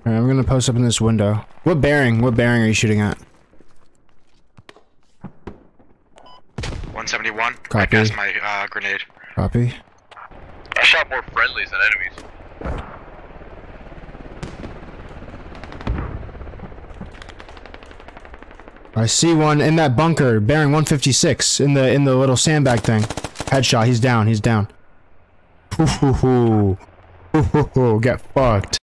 Alright, I'm gonna post up in this window. What bearing? What bearing are you shooting at? 171. Copy. Right past my grenade. Copy. I shot more friendlies than enemies. I see one in that bunker, bearing 156 in the little sandbag thing. Headshot. He's down. He's down. Hoo hoo hoo. Hoo hoo hoo. Get fucked.